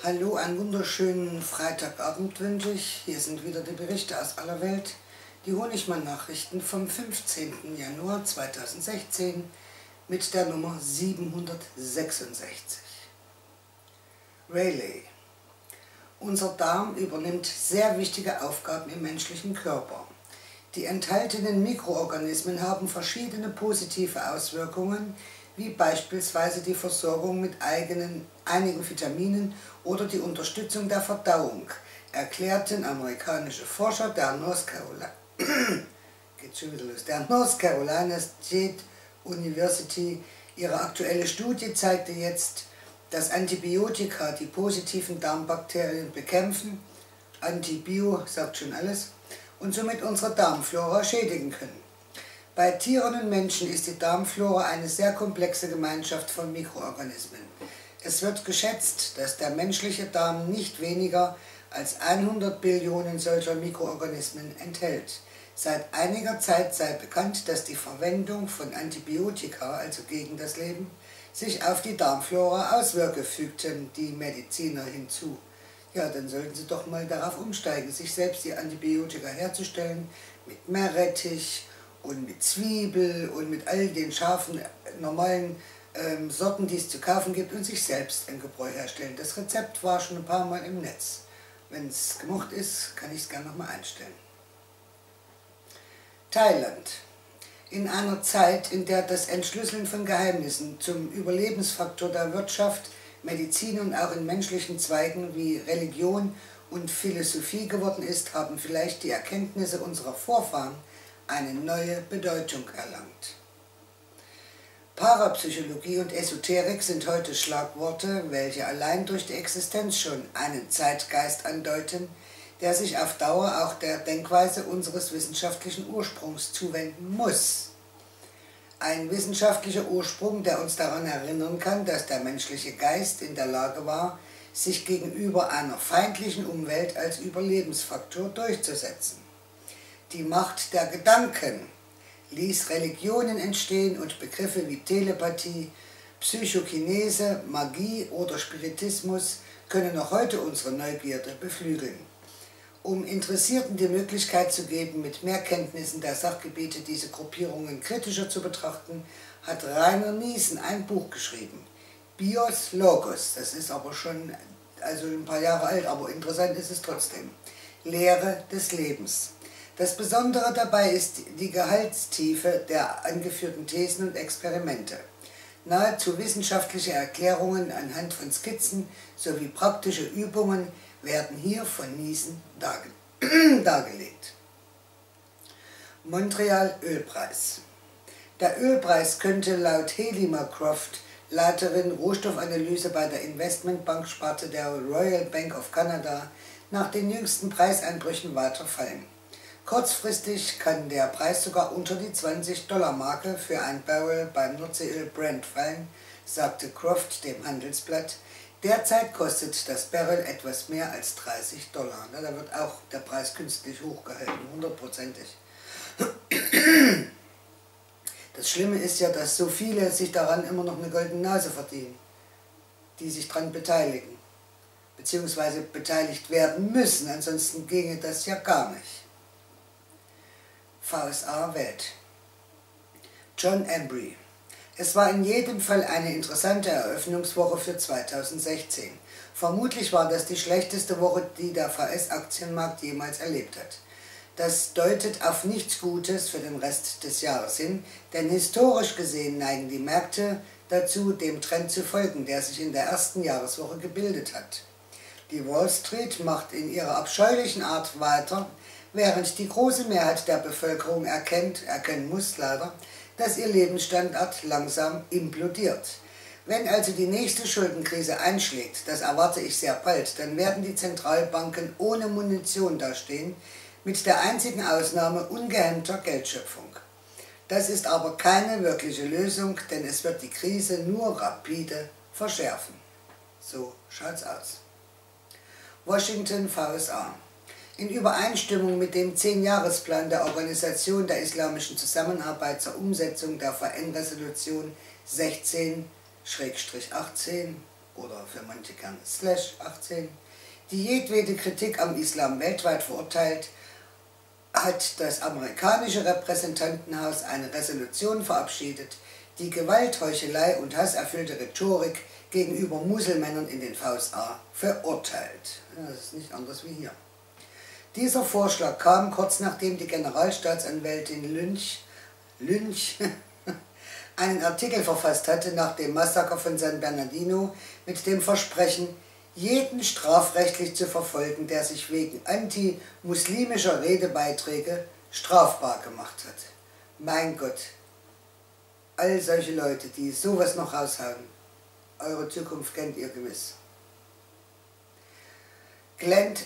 Hallo, einen wunderschönen Freitagabend wünsche ich. Hier sind wieder die Berichte aus aller Welt, die Honigmann-Nachrichten vom 15. Januar 2016 mit der Nummer 766. Rayleigh. Unser Darm übernimmt sehr wichtige Aufgaben im menschlichen Körper. Die enthaltenen Mikroorganismen haben verschiedene positive Auswirkungen, wie beispielsweise die Versorgung mit einigen Vitaminen oder die Unterstützung der Verdauung, erklärten amerikanische Forscher der North Carolina State University. Ihre aktuelle Studie zeigte jetzt, dass Antibiotika die positiven Darmbakterien bekämpfen, Antibio sagt schon alles, und somit unsere Darmflora schädigen können. Bei Tieren und Menschen ist die Darmflora eine sehr komplexe Gemeinschaft von Mikroorganismen. Es wird geschätzt, dass der menschliche Darm nicht weniger als 100 Billionen solcher Mikroorganismen enthält. Seit einiger Zeit sei bekannt, dass die Verwendung von Antibiotika, also gegen das Leben, sich auf die Darmflora auswirke, fügten die Mediziner hinzu. Ja, dann sollten Sie doch mal darauf umsteigen, sich selbst die Antibiotika herzustellen, mit Meerrettich und mit Zwiebel und mit all den scharfen, normalen Sorten, die es zu kaufen gibt, und sich selbst ein Gebräu herstellen. Das Rezept war schon ein paar Mal im Netz. Wenn es gemocht ist, kann ich es gerne nochmal einstellen. Thailand. In einer Zeit, in der das Entschlüsseln von Geheimnissen zum Überlebensfaktor der Wirtschaft, Medizin und auch in menschlichen Zweigen wie Religion und Philosophie geworden ist, haben vielleicht die Erkenntnisse unserer Vorfahren eine neue Bedeutung erlangt. Parapsychologie und Esoterik sind heute Schlagworte, welche allein durch die Existenz schon einen Zeitgeist andeuten, der sich auf Dauer auch der Denkweise unseres wissenschaftlichen Ursprungs zuwenden muss. Ein wissenschaftlicher Ursprung, der uns daran erinnern kann, dass der menschliche Geist in der Lage war, sich gegenüber einer feindlichen Umwelt als Überlebensfaktor durchzusetzen. Die Macht der Gedanken ließ Religionen entstehen und Begriffe wie Telepathie, Psychokinese, Magie oder Spiritismus können noch heute unsere Neugierde beflügeln. Um Interessierten die Möglichkeit zu geben, mit mehr Kenntnissen der Sachgebiete diese Gruppierungen kritischer zu betrachten, hat Rainer Niesen ein Buch geschrieben. Bios Logos, das ist aber schon ein paar Jahre alt, aber interessant ist es trotzdem. Lehre des Lebens. Das Besondere dabei ist die Gehaltstiefe der angeführten Thesen und Experimente. Nahezu wissenschaftliche Erklärungen anhand von Skizzen sowie praktische Übungen werden hier von Niesen dargelegt. Montreal Ölpreis. Der Ölpreis könnte laut Haley McCroft, Leiterin Rohstoffanalyse bei der Investmentbanksparte der Royal Bank of Canada, nach den jüngsten Preiseinbrüchen weiter fallen. Kurzfristig kann der Preis sogar unter die $20-Marke für ein Barrel beim Nordseeöl Brent fallen, sagte Croft dem Handelsblatt. Derzeit kostet das Barrel etwas mehr als $30. Da wird auch der Preis künstlich hochgehalten, 100%. Das Schlimme ist ja, dass so viele sich daran immer noch eine goldene Nase verdienen, die sich daran beteiligen, beziehungsweise beteiligt werden müssen, ansonsten ginge das ja gar nicht. VSA Welt. John Embry. Es war in jedem Fall eine interessante Eröffnungswoche für 2016. Vermutlich war das die schlechteste Woche, die der VS-Aktienmarkt jemals erlebt hat. Das deutet auf nichts Gutes für den Rest des Jahres hin, denn historisch gesehen neigen die Märkte dazu, dem Trend zu folgen, der sich in der ersten Jahreswoche gebildet hat. Die Wall Street macht in ihrer abscheulichen Art weiter, während die große Mehrheit der Bevölkerung erkennen muss leider, dass ihr Lebensstandard langsam implodiert. Wenn also die nächste Schuldenkrise einschlägt, das erwarte ich sehr bald, dann werden die Zentralbanken ohne Munition dastehen, mit der einzigen Ausnahme ungehemmter Geldschöpfung. Das ist aber keine wirkliche Lösung, denn es wird die Krise nur rapide verschärfen. So schaut's aus. Washington, VSA. In Übereinstimmung mit dem 10-Jahresplan der Organisation der islamischen Zusammenarbeit zur Umsetzung der VN-Resolution 16/18 oder für manche gern /18, die jedwede Kritik am Islam weltweit verurteilt, hat das amerikanische Repräsentantenhaus eine Resolution verabschiedet, die Gewalt, Heuchelei und hasserfüllte Rhetorik gegenüber Muselmännern in den VSA verurteilt. Ja, das ist nicht anders wie hier. Dieser Vorschlag kam kurz nachdem die Generalstaatsanwältin Lynch einen Artikel verfasst hatte nach dem Massaker von San Bernardino mit dem Versprechen, jeden strafrechtlich zu verfolgen, der sich wegen antimuslimischer Redebeiträge strafbar gemacht hat. Mein Gott, all solche Leute, die sowas noch raushauen, eure Zukunft kennt ihr gewiss. Glent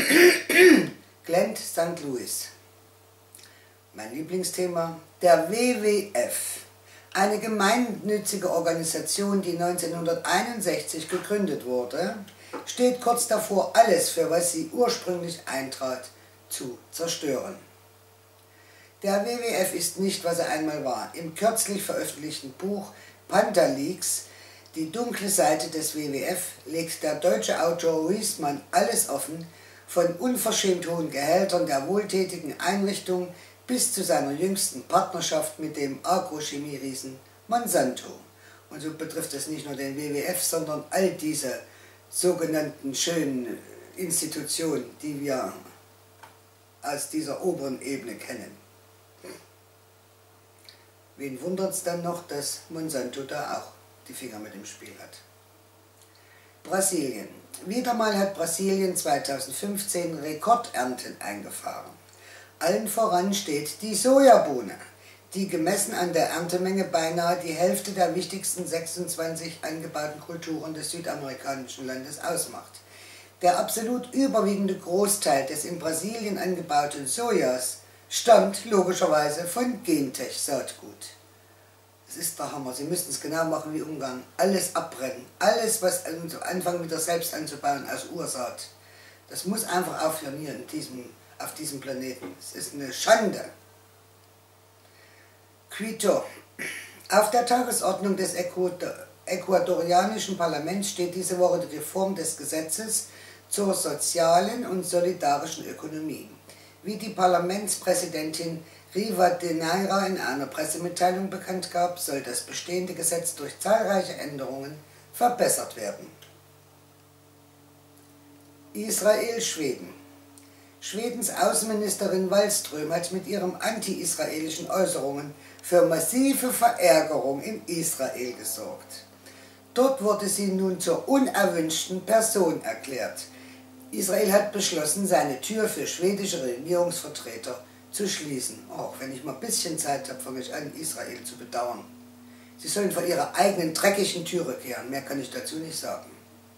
St. Louis. Mein Lieblingsthema, der WWF. Eine gemeinnützige Organisation, die 1961 gegründet wurde, steht kurz davor, alles, für was sie ursprünglich eintrat, zu zerstören. Der WWF ist nicht, was er einmal war. Im kürzlich veröffentlichten Buch Panther Leaks, die dunkle Seite des WWF, legt der deutsche Autor Huisman alles offen, von unverschämt hohen Gehältern der wohltätigen Einrichtung bis zu seiner jüngsten Partnerschaft mit dem Agrochemieriesen Monsanto. Und so betrifft es nicht nur den WWF, sondern all diese sogenannten schönen Institutionen, die wir aus dieser oberen Ebene kennen. Wen wundert es dann noch, dass Monsanto da auch die Finger mit im Spiel hat? Brasilien. Wieder mal hat Brasilien 2015 Rekordernten eingefahren. Allen voran steht die Sojabohne, die gemessen an der Erntemenge beinahe die Hälfte der wichtigsten 26 angebauten Kulturen des südamerikanischen Landes ausmacht. Der absolut überwiegende Großteil des in Brasilien angebauten Sojas stammt logischerweise von Gentech-Saatgut. Das ist der Hammer. Sie müssten es genau machen wie Ungarn. Alles abbrennen. Alles, was anfangen wieder selbst anzubauen aus Ursaat. Das muss einfach aufhören hier auf diesem Planeten. Es ist eine Schande. Quito. Auf der Tagesordnung des ecuadorianischen Parlaments steht diese Woche die Reform des Gesetzes zur sozialen und solidarischen Ökonomie. Wie die Parlamentspräsidentin Rivadeneira in einer Pressemitteilung bekannt gab, soll das bestehende Gesetz durch zahlreiche Änderungen verbessert werden. Israel-Schweden. Schwedens Außenministerin Wallström hat mit ihren anti-israelischen Äußerungen für massive Verärgerung in Israel gesorgt. Dort wurde sie nun zur unerwünschten Person erklärt. Israel hat beschlossen, seine Tür für schwedische Regierungsvertreter zu schließen. Auch wenn ich mal ein bisschen Zeit habe, fange ich an, Israel zu bedauern. Sie sollen vor ihrer eigenen dreckigen Türe kehren, mehr kann ich dazu nicht sagen.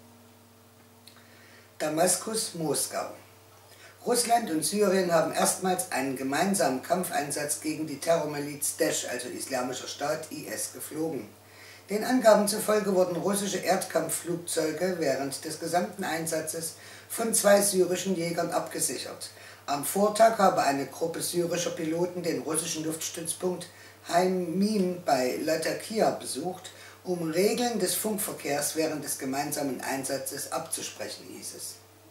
Damaskus, Moskau. Russland und Syrien haben erstmals einen gemeinsamen Kampfeinsatz gegen die Terrormiliz Daesh, also Islamischer Staat, IS, geflogen. Den Angaben zufolge wurden russische Erdkampfflugzeuge während des gesamten Einsatzes von 2 syrischen Jägern abgesichert. Am Vortag habe eine Gruppe syrischer Piloten den russischen Luftstützpunkt Haimim bei Latakia besucht, um Regeln des Funkverkehrs während des gemeinsamen Einsatzes abzusprechen, hieß es.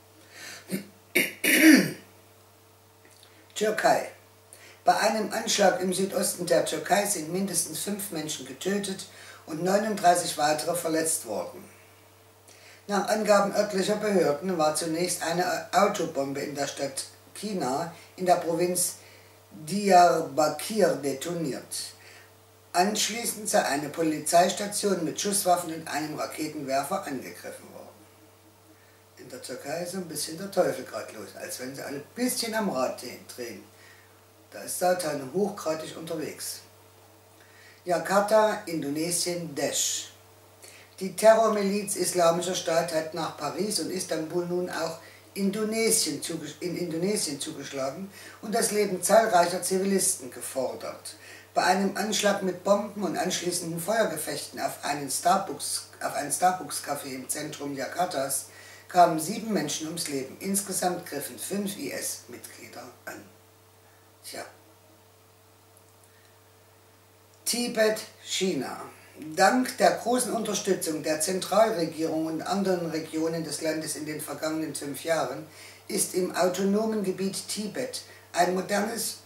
Türkei. Bei einem Anschlag im Südosten der Türkei sind mindestens 5 Menschen getötet und 39 weitere verletzt worden. Nach Angaben örtlicher Behörden war zunächst eine Autobombe in der Stadt Kina in der Provinz Diyarbakir detoniert. Anschließend sei eine Polizeistation mit Schusswaffen und einem Raketenwerfer angegriffen worden. In der Türkei ist so ein bisschen der Teufel gerade los, als wenn sie alle ein bisschen am Rad drehen. Da ist Satan hochgradig unterwegs. Jakarta, Indonesien, Daesh. Die Terrormiliz Islamischer Staat hat nach Paris und Istanbul nun auch in Indonesien zugeschlagen und das Leben zahlreicher Zivilisten gefordert. Bei einem Anschlag mit Bomben und anschließenden Feuergefechten auf einen Starbucks-Café im Zentrum Jakartas kamen 7 Menschen ums Leben. Insgesamt griffen 5 IS-Mitglieder an. Tja. Tibet, China. Dank der großen Unterstützung der Zentralregierung und anderen Regionen des Landes in den vergangenen 5 Jahren ist im autonomen Gebiet Tibet ein modernes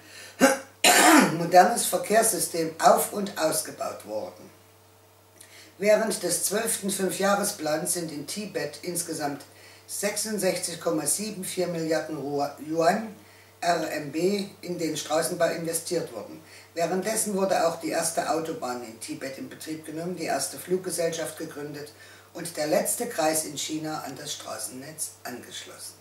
Verkehrssystem auf- und ausgebaut worden. Während des 12. Fünfjahresplans sind in Tibet insgesamt 66,74 Milliarden Yuan RMB in den Straßenbau investiert worden. Währenddessen wurde auch die erste Autobahn in Tibet in Betrieb genommen, die erste Fluggesellschaft gegründet und der letzte Kreis in China an das Straßennetz angeschlossen.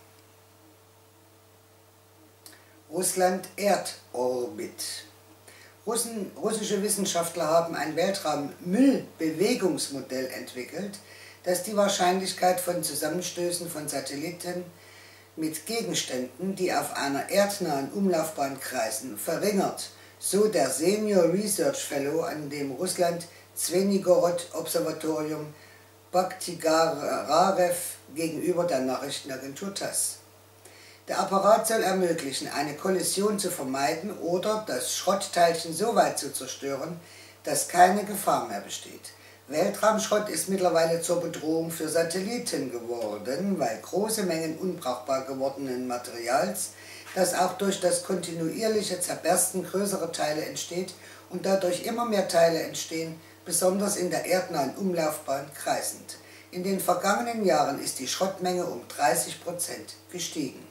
Russland Erdorbit. Russische Wissenschaftler haben ein Weltraummüllbewegungsmodell entwickelt, das die Wahrscheinlichkeit von Zusammenstößen von Satelliten mit Gegenständen, die auf einer erdnahen Umlaufbahn kreisen, verringert, so der Senior Research Fellow an dem Russland-Zwenigorod-Observatorium Bakhtiyararew gegenüber der Nachrichtenagentur TASS. Der Apparat soll ermöglichen, eine Kollision zu vermeiden oder das Schrottteilchen so weit zu zerstören, dass keine Gefahr mehr besteht. Weltraumschrott ist mittlerweile zur Bedrohung für Satelliten geworden, weil große Mengen unbrauchbar gewordenen Materials, das auch durch das kontinuierliche Zerbersten größerer Teile entsteht und dadurch immer mehr Teile entstehen, besonders in der erdnahen Umlaufbahn kreisend. In den vergangenen Jahren ist die Schrottmenge um 30% gestiegen.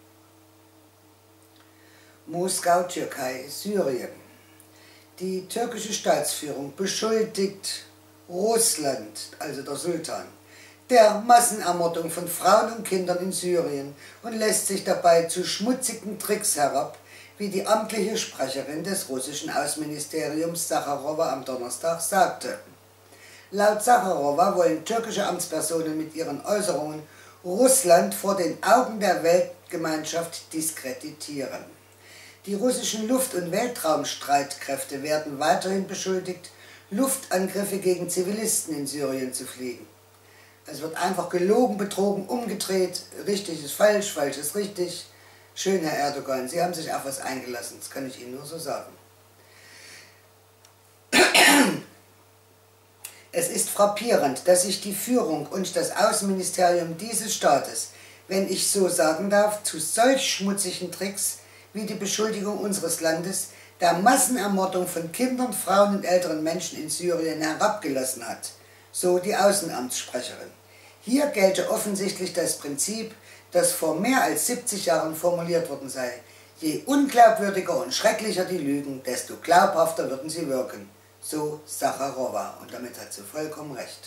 Moskau, Türkei, Syrien. Die türkische Staatsführung beschuldigt Russland, also der Sultan, der Massenermordung von Frauen und Kindern in Syrien und lässt sich dabei zu schmutzigen Tricks herab, wie die amtliche Sprecherin des russischen Außenministeriums Sacharowa am Donnerstag sagte. Laut Sacharowa wollen türkische Amtspersonen mit ihren Äußerungen Russland vor den Augen der Weltgemeinschaft diskreditieren. Die russischen Luft- und Weltraumstreitkräfte werden weiterhin beschuldigt, Luftangriffe gegen Zivilisten in Syrien zu fliegen. Es wird einfach gelogen, betrogen, umgedreht, richtig ist falsch, falsch ist richtig. Schön, Herr Erdogan, Sie haben sich auf was eingelassen, das kann ich Ihnen nur so sagen. Es ist frappierend, dass sich die Führung und das Außenministerium dieses Staates, wenn ich so sagen darf, zu solch schmutzigen Tricks wie die Beschuldigung unseres Landes der Massenermordung von Kindern, Frauen und älteren Menschen in Syrien herabgelassen hat, so die Außenamtssprecherin. Hier gelte offensichtlich das Prinzip, das vor mehr als 70 Jahren formuliert worden sei: Je unglaubwürdiger und schrecklicher die Lügen, desto glaubhafter würden sie wirken. So Sacharowa, und damit hat sie vollkommen recht.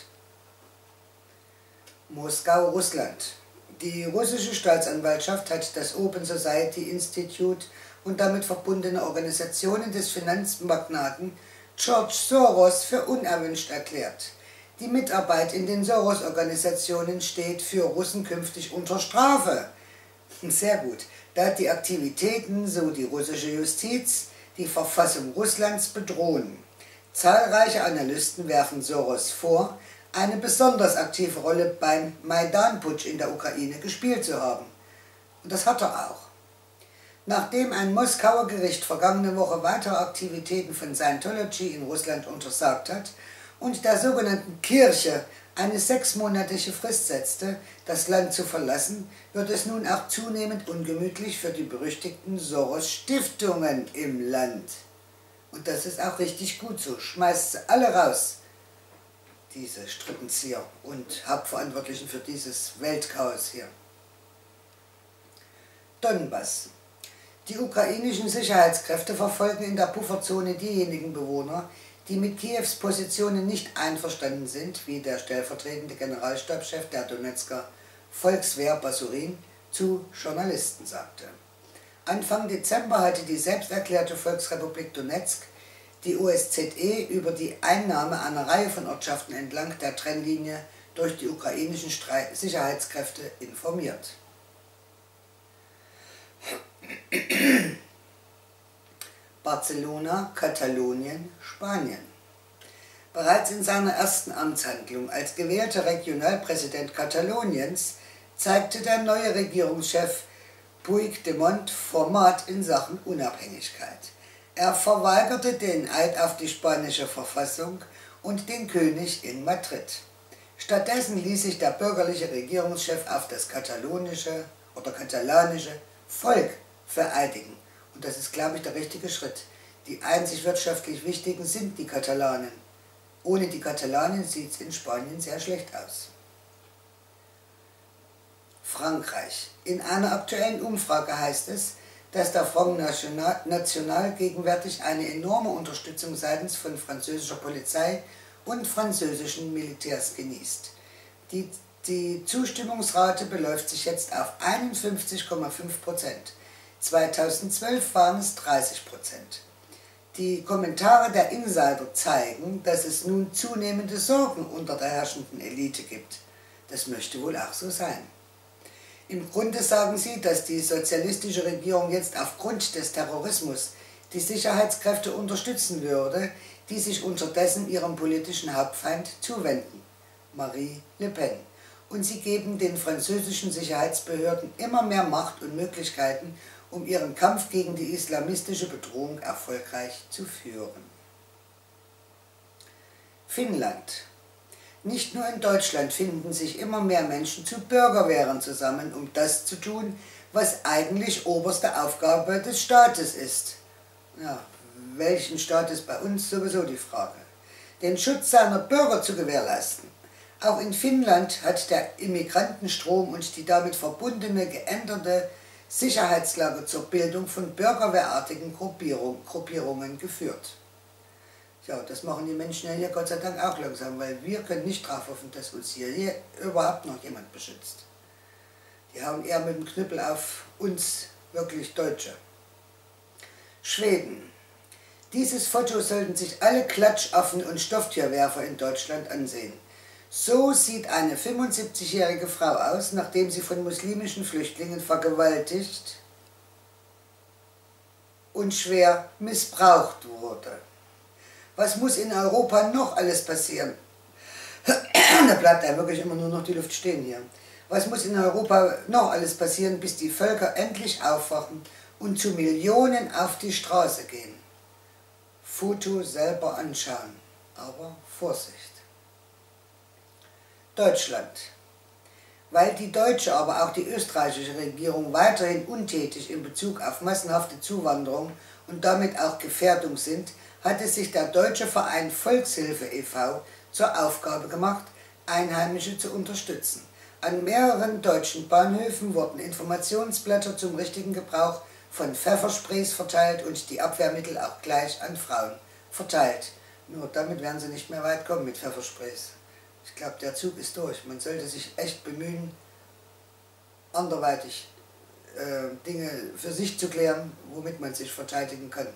Moskau, Russland. Die russische Staatsanwaltschaft hat das Open Society Institute und damit verbundene Organisationen des Finanzmagnaten George Soros für unerwünscht erklärt. Die Mitarbeit in den Soros-Organisationen steht für Russen künftig unter Strafe. Sehr gut, da die Aktivitäten, so die russische Justiz, die Verfassung Russlands bedrohen. Zahlreiche Analysten werfen Soros vor, eine besonders aktive Rolle beim Maidan-Putsch in der Ukraine gespielt zu haben. Und das hat er auch. Nachdem ein Moskauer Gericht vergangene Woche weitere Aktivitäten von Scientology in Russland untersagt hat und der sogenannten Kirche eine 6-monatige Frist setzte, das Land zu verlassen, wird es nun auch zunehmend ungemütlich für die berüchtigten Soros-Stiftungen im Land. Und das ist auch richtig gut so. Schmeißt sie alle raus, diese Strippenzieher und Hauptverantwortlichen für dieses Weltchaos hier. Donbass. Die ukrainischen Sicherheitskräfte verfolgen in der Pufferzone diejenigen Bewohner, die mit Kiews Positionen nicht einverstanden sind, wie der stellvertretende Generalstabschef der Donetsker Volkswehr Basurin zu Journalisten sagte. Anfang Dezember hatte die selbsterklärte Volksrepublik Donetsk die OSZE über die Einnahme einer Reihe von Ortschaften entlang der Trennlinie durch die ukrainischen Sicherheitskräfte informiert. Barcelona, Katalonien, Spanien. Bereits in seiner ersten Amtshandlung als gewählter Regionalpräsident Kataloniens zeigte der neue Regierungschef Puigdemont Format in Sachen Unabhängigkeit. Er verweigerte den Eid auf die spanische Verfassung und den König in Madrid. Stattdessen ließ sich der bürgerliche Regierungschef auf das katalanische Volk vereidigen. Und das ist, glaube ich, der richtige Schritt. Die einzig wirtschaftlich Wichtigen sind die Katalanen. Ohne die Katalanen sieht es in Spanien sehr schlecht aus. Frankreich. In einer aktuellen Umfrage heißt es, dass der Front National gegenwärtig eine enorme Unterstützung seitens von französischer Polizei und französischen Militärs genießt. Die Zustimmungsrate beläuft sich jetzt auf 51,5%. 2012 waren es 30%. Die Kommentare der Insider zeigen, dass es nun zunehmende Sorgen unter der herrschenden Elite gibt. Das möchte wohl auch so sein. Im Grunde sagen sie, dass die sozialistische Regierung jetzt aufgrund des Terrorismus die Sicherheitskräfte unterstützen würde, die sich unterdessen ihrem politischen Hauptfeind zuwenden, Marie Le Pen. Und sie geben den französischen Sicherheitsbehörden immer mehr Macht und Möglichkeiten, um ihren Kampf gegen die islamistische Bedrohung erfolgreich zu führen. Finnland. Nicht nur in Deutschland finden sich immer mehr Menschen zu Bürgerwehren zusammen, um das zu tun, was eigentlich oberste Aufgabe des Staates ist. Ja, welchen Staat ist bei uns sowieso die Frage. Den Schutz seiner Bürger zu gewährleisten. Auch in Finnland hat der Immigrantenstrom und die damit verbundene geänderte Sicherheitslage zur Bildung von bürgerwehrartigen Gruppierungen geführt. Ja, das machen die Menschen ja hier Gott sei Dank auch langsam, weil wir können nicht drauf hoffen, dass uns hier überhaupt noch jemand beschützt. Die hauen eher mit dem Knüppel auf uns, wirklich Deutsche. Schweden. Dieses Foto sollten sich alle Klatschaffen und Stofftierwerfer in Deutschland ansehen. So sieht eine 75-jährige Frau aus, nachdem sie von muslimischen Flüchtlingen vergewaltigt und schwer missbraucht wurde. Was muss in Europa noch alles passieren? Da bleibt einem wirklich immer nur noch die Luft stehen hier. Was muss in Europa noch alles passieren, bis die Völker endlich aufwachen und zu Millionen auf die Straße gehen? Foto selber anschauen, aber Vorsicht. Deutschland. Weil die deutsche, aber auch die österreichische Regierung weiterhin untätig in Bezug auf massenhafte Zuwanderung und damit auch Gefährdung sind, hatte sich der deutsche Verein Volkshilfe e.V. zur Aufgabe gemacht, Einheimische zu unterstützen. An mehreren deutschen Bahnhöfen wurden Informationsblätter zum richtigen Gebrauch von Pfeffersprays verteilt und die Abwehrmittel auch gleich an Frauen verteilt. Nur damit werden sie nicht mehr weit kommen mit Pfeffersprays. Ich glaube, der Zug ist durch. Man sollte sich echt bemühen, anderweitig Dinge für sich zu klären, womit man sich verteidigen kann.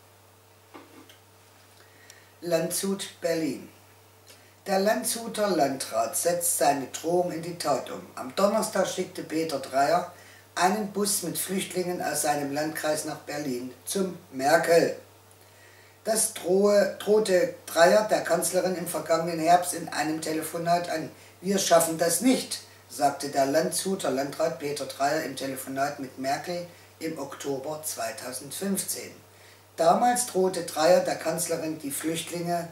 Landshut, Berlin. Der Landshuter Landrat setzt seine Drohung in die Tat um. Am Donnerstag schickte Peter Dreyer einen Bus mit Flüchtlingen aus seinem Landkreis nach Berlin zum Merkel. Das drohte Dreyer der Kanzlerin im vergangenen Herbst in einem Telefonat an. Wir schaffen das nicht, sagte der Landshuter Landrat Peter Dreyer im Telefonat mit Merkel im Oktober 2015. Damals drohte Dreyer der Kanzlerin, die Flüchtlinge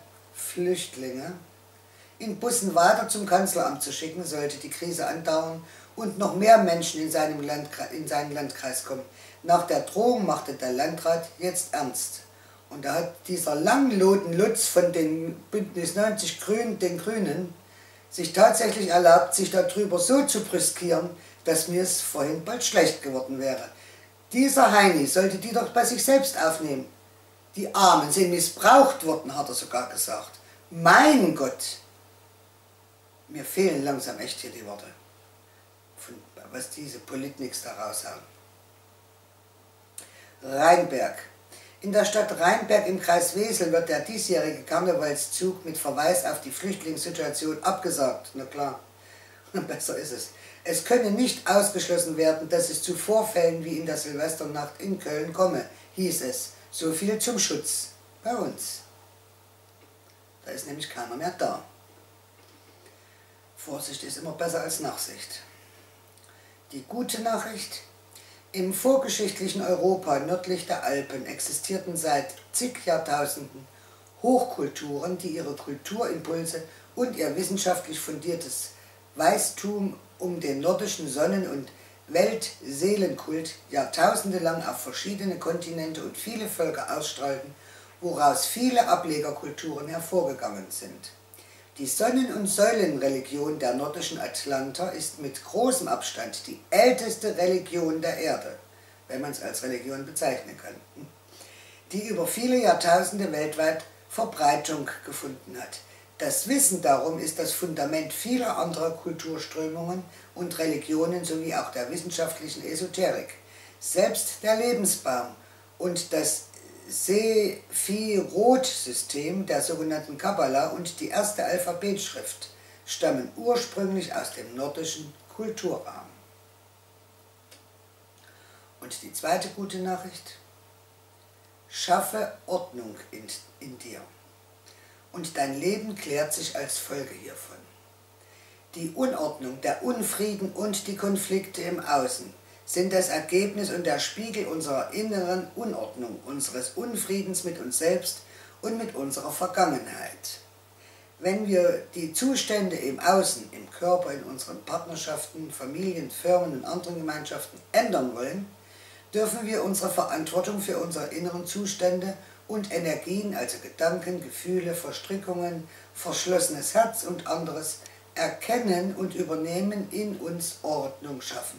in Bussen weiter zum Kanzleramt zu schicken, sollte die Krise andauern und noch mehr Menschen in seinen Landkreis kommen. Nach der Drohung machte der Landrat jetzt ernst. Und da hat dieser Langloten Lutz von den Bündnis 90 den Grünen, sich tatsächlich erlaubt, sich darüber so zu brüskieren, dass mir es vorhin bald schlecht geworden wäre. Dieser Heini sollte die doch bei sich selbst aufnehmen. Die Armen sind missbraucht worden, hat er sogar gesagt. Mein Gott! Mir fehlen langsam echt hier die Worte, von was diese Politniks da raushauen. Rheinberg. In der Stadt Rheinberg im Kreis Wesel wird der diesjährige Karnevalszug mit Verweis auf die Flüchtlingssituation abgesagt. Na klar, besser ist es. Es könne nicht ausgeschlossen werden, dass es zu Vorfällen wie in der Silvesternacht in Köln komme, hieß es. So viel zum Schutz bei uns. Da ist nämlich keiner mehr da. Vorsicht ist immer besser als Nachsicht. Die gute Nachricht: Im vorgeschichtlichen Europa nördlich der Alpen existierten seit zig Jahrtausenden Hochkulturen, die ihre Kulturimpulse und ihr wissenschaftlich fundiertes Weistum um den nordischen Sonnen- und Weltseelenkult Jahrtausende lang auf verschiedene Kontinente und viele Völker ausstrahlten, woraus viele Ablegerkulturen hervorgegangen sind. Die Sonnen- und Säulenreligion der nordischen Atlanter ist mit großem Abstand die älteste Religion der Erde, wenn man es als Religion bezeichnen kann, die über viele Jahrtausende weltweit Verbreitung gefunden hat. Das Wissen darum ist das Fundament vieler anderer Kulturströmungen und Religionen sowie auch der wissenschaftlichen Esoterik. Selbst der Lebensbaum und das Sephirot-System der sogenannten Kabbala und die erste Alphabetschrift stammen ursprünglich aus dem nordischen Kulturraum. Und die zweite gute Nachricht: Schaffe Ordnung in dir. Und dein Leben klärt sich als Folge hiervon. Die Unordnung, der Unfrieden und die Konflikte im Außen sind das Ergebnis und der Spiegel unserer inneren Unordnung, unseres Unfriedens mit uns selbst und mit unserer Vergangenheit. Wenn wir die Zustände im Außen, im Körper, in unseren Partnerschaften, Familien, Firmen und anderen Gemeinschaften ändern wollen, dürfen wir unsere Verantwortung für unsere inneren Zustände und Energien, also Gedanken, Gefühle, Verstrickungen, verschlossenes Herz und anderes, erkennen und übernehmen, in uns Ordnung schaffen.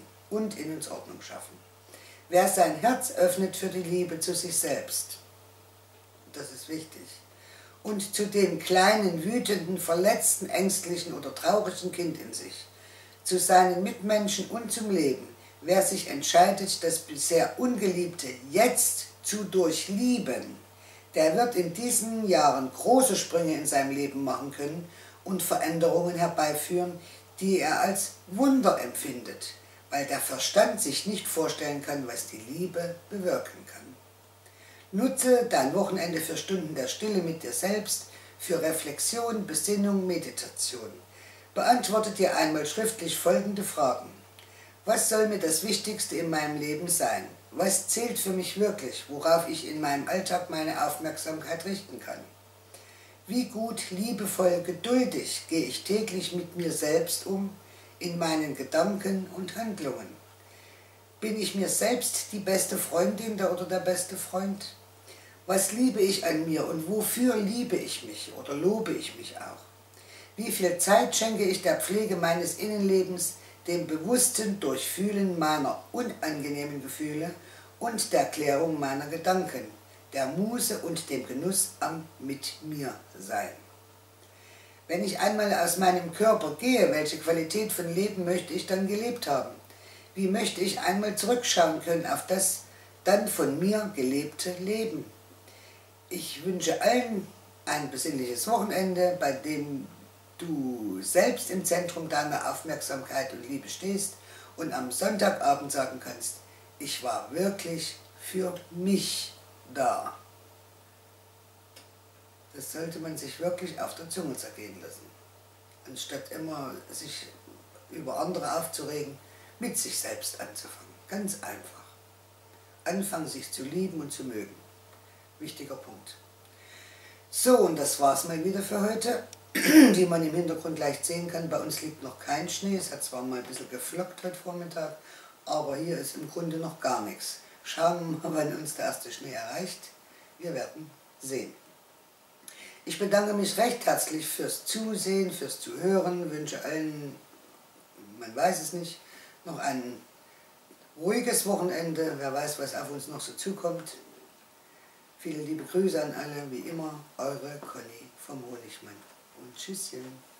Wer sein Herz öffnet für die Liebe zu sich selbst, das ist wichtig, und zu dem kleinen, wütenden, verletzten, ängstlichen oder traurigen Kind in sich, zu seinen Mitmenschen und zum Leben, wer sich entscheidet, das bisher Ungeliebte jetzt zu durchlieben, der wird in diesen Jahren große Sprünge in seinem Leben machen können und Veränderungen herbeiführen, die er als Wunder empfindet, weil der Verstand sich nicht vorstellen kann, was die Liebe bewirken kann. Nutze dein Wochenende für Stunden der Stille mit dir selbst, für Reflexion, Besinnung, Meditation. Beantworte dir einmal schriftlich folgende Fragen. Was soll mir das Wichtigste in meinem Leben sein? Was zählt für mich wirklich, worauf ich in meinem Alltag meine Aufmerksamkeit richten kann? Wie gut, liebevoll, geduldig gehe ich täglich mit mir selbst um, in meinen Gedanken und Handlungen? Bin ich mir selbst die beste Freundin oder der beste Freund? Was liebe ich an mir und wofür liebe ich mich oder lobe ich mich auch? Wie viel Zeit schenke ich der Pflege meines Innenlebens, dem bewussten Durchfühlen meiner unangenehmen Gefühle und der Klärung meiner Gedanken, der Muße und dem Genuss am Mit mir sein? Wenn ich einmal aus meinem Körper gehe, welche Qualität von Leben möchte ich dann gelebt haben? Wie möchte ich einmal zurückschauen können auf das dann von mir gelebte Leben? Ich wünsche allen ein besinnliches Wochenende, bei dem du selbst im Zentrum deiner Aufmerksamkeit und Liebe stehst und am Sonntagabend sagen kannst, ich war wirklich für mich da. Das sollte man sich wirklich auf der Zunge zergehen lassen, anstatt immer sich über andere aufzuregen, mit sich selbst anzufangen. Ganz einfach. Anfangen, sich zu lieben und zu mögen. Wichtiger Punkt. So, und das war's mal wieder für heute. Wie man im Hintergrund leicht sehen kann, bei uns liegt noch kein Schnee. Es hat zwar mal ein bisschen geflockt heute Vormittag, aber hier ist im Grunde noch gar nichts. Schauen wir mal, wann uns der erste Schnee erreicht. Wir werden sehen. Ich bedanke mich recht herzlich fürs Zusehen, fürs Zuhören, wünsche allen, man weiß es nicht, noch ein ruhiges Wochenende. Wer weiß, was auf uns noch so zukommt. Viele liebe Grüße an alle, wie immer, eure Conny vom Honigmann. Und tschüsschen.